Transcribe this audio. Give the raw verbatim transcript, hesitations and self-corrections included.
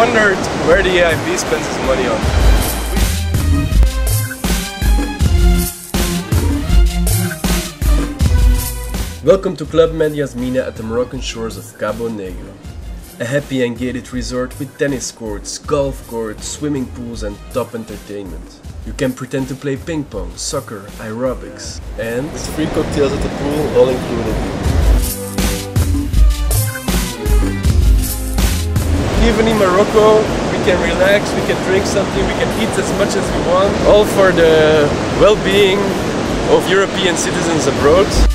wondered where the E I B spends its money on. Welcome to Club Med Yasmina at the Moroccan shores of Cabo Negro. A happy and gated resort with tennis courts, golf courts, swimming pools and top entertainment. You can pretend to play ping pong, soccer, aerobics and... It's free cocktails at the pool, all included. Even in Morocco, we can relax, we can drink something, we can eat as much as we want. All for the well-being of European citizens abroad.